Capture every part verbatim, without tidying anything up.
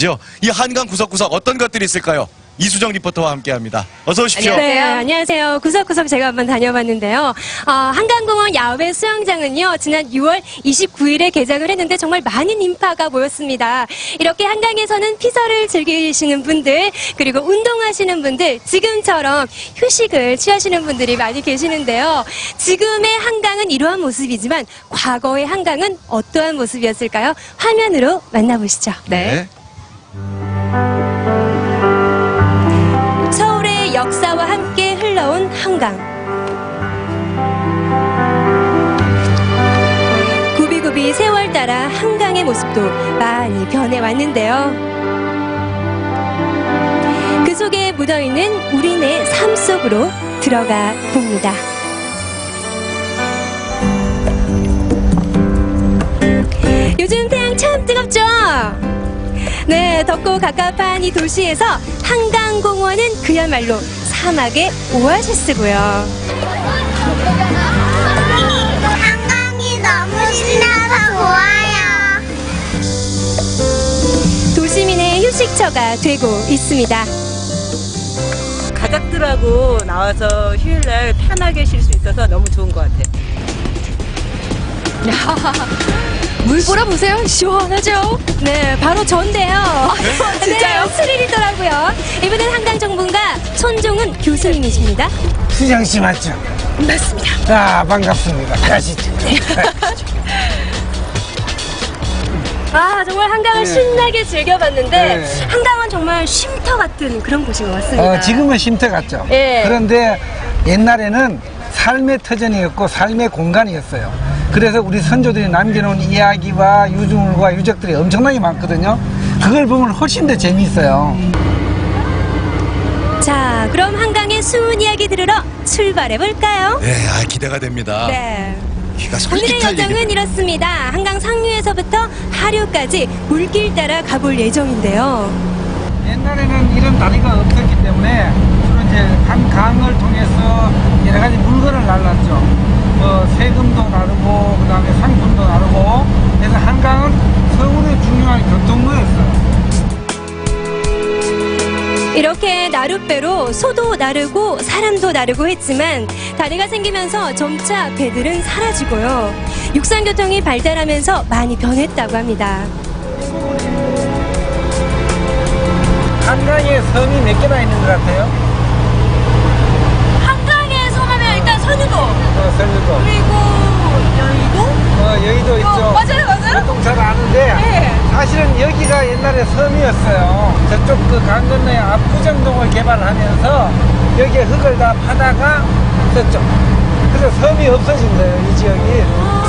이 한강 구석구석 어떤 것들이 있을까요? 이수정 리포터와 함께합니다. 어서 오십시오. 네, 안녕하세요. 구석구석 제가 한번 다녀봤는데요. 어, 한강공원 야외 수영장은요, 지난 유월 이십구일에 개장을 했는데 정말 많은 인파가 모였습니다. 이렇게 한강에서는 피서를 즐기시는 분들, 그리고 운동하시는 분들, 지금처럼 휴식을 취하시는 분들이 많이 계시는데요. 지금의 한강은 이러한 모습이지만 과거의 한강은 어떠한 모습이었을까요? 화면으로 만나보시죠. 네. 역사와 함께 흘러온 한강. 굽이굽이 세월 따라 한강의 모습도 많이 변해왔는데요. 그 속에 묻어있는 우리네 삶 속으로 들어가 봅니다. 요즘 태양 참 뜨겁죠? 네, 덥고 갑갑한 이 도시에서 한강공원은 그야말로 사막의 오아시스고요. 한강이 너무 신나서 좋아요. 도시민의 휴식처가 되고 있습니다. 가족들하고 나와서 휴일날 편하게 쉴 수 있어서 너무 좋은 것 같아요. 물 보라보세요. 시원하죠? 네, 바로 전데요. 아, 진짜요? 네, 스릴이더라고요. 이분은 한강 정문가 손종은 교수님이십니다. 수정 씨 맞죠? 맞습니다. 아, 반갑습니다. 가시죠. 네. 아, 정말 한강을 네. 신나게 즐겨봤는데 네. 한강은 정말 쉼터 같은 그런 곳인 것 같습니다. 어, 지금은 쉼터 같죠? 네. 그런데 옛날에는 삶의 터전이었고 삶의 공간이었어요. 그래서 우리 선조들이 남겨놓은 이야기와 유물과 유적들이 엄청나게 많거든요. 그걸 보면 훨씬 더 재미있어요. 자, 그럼 한강의 숨은 이야기 들으러 출발해볼까요? 네, 아, 기대가 됩니다. 네. 귀가 오늘의 솔깃할 여정은 얘기들. 이렇습니다. 한강 상류에서부터 하류까지 물길 따라 가볼 예정인데요. 옛날에는 이런 다리가 없었기 때문에 주로 이제 한 강을 통해서 여러 가지 물건을 날랐죠. 뭐 세금도 나르고 그다음에 상품도 나르고, 그래서 한강은 서울의 중요한 교통로였어요. 이렇게 나룻배로 소도 나르고 사람도 나르고 했지만 다리가 생기면서 점차 배들은 사라지고요. 육상교통이 발달하면서 많이 변했다고 합니다. 한강에 섬이 몇 개나 있는 것 같아요? 한강에 섬 하면 일단 선유도, 어, 선유도. 그리고 여의도? 어, 여의도 있죠. 어, 맞아요, 맞아요. 보통 잘 아는데, 네. 사실은 여기가 옛날에 섬이었어요. 저쪽 그 강 건너에 압구정동을 개발하면서 여기에 흙을 다 파다가 저쪽. 그래서 섬이 없어진 거예요, 이 지역이.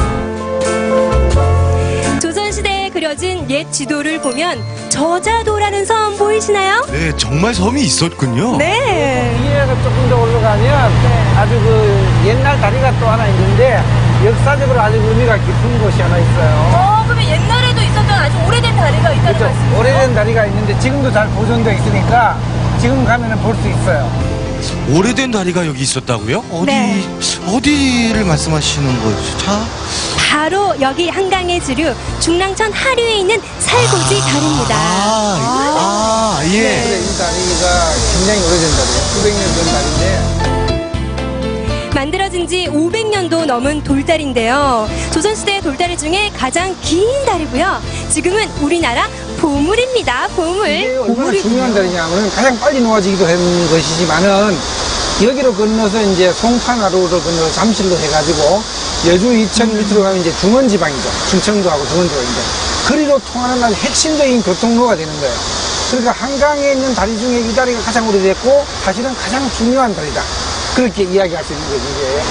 조선시대에 그려진 옛 지도를 보면 저자도라는 섬 보이시나요? 네, 정말 섬이 있었군요. 네. 위에가 조금 더 올라가면 아주 그 옛날 다리가 또 하나 있는데 역사적으로 아주 의미가 깊은 곳이 하나 있어요. 어, 그러면 옛날에도 있었던 아주 오래된 다리가 있다는 그렇죠. 말씀이세요? 오래된 다리가 있는데 지금도 잘 보존되어 있으니까 지금 가면은 볼 수 있어요. 오래된 다리가 여기 있었다고요? 어디, 네. 어디를 말씀하시는 거죠? 자, 바로 여기 한강의 주류 중랑천 하류에 있는 살고지 다리입니다. 아, 아, 예. 그래, 이 다리가 굉장히 오래된 다리예요. 구백 년 된 다리인데. 만들어진 지 오백 년도 넘은 돌다리인데요. 조선시대 돌다리 중에 가장 긴 다리고요. 지금은 우리나라 보물입니다. 보물. 이게 얼마나 중요한 다리냐면 가장 빨리 놓아지기도 하는 것이지만은 여기로 건너서 이제 송파나루를 건너서 잠실로 해가지고 여주 이천 밑으로 가면 이제 중원지방이죠. 충청도하고 중원지방인데 거리로 통하는 아주 핵심적인 교통로가 되는 거예요. 그러니까 한강에 있는 다리 중에 이 다리가 가장 오래됐고 사실은 가장 중요한 다리다. 그렇게 이야기할 수 있는 거죠,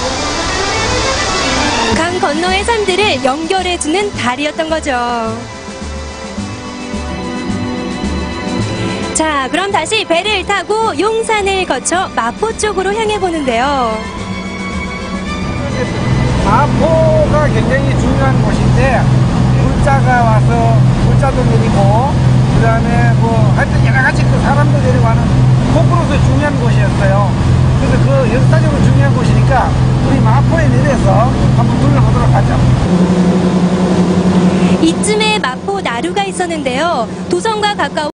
이게. 강 건너의 산들을 연결해주는 다리였던 거죠. 자, 그럼 다시 배를 타고 용산을 거쳐 마포 쪽으로 향해 보는데요. 마포가 굉장히 중요한 곳인데 물자가 와서 물자도 내리고 그다음에 뭐 하여튼 여러 가지 그 사람도 내려가는 곳으로서 중요한 곳이었어요. 그래서 그 역사적으로 중요한 곳이니까 우리 마포에 내려서 한번 둘러보도록 하죠. 이쯤에 마포 나루가 있었는데요. 도성과 가까운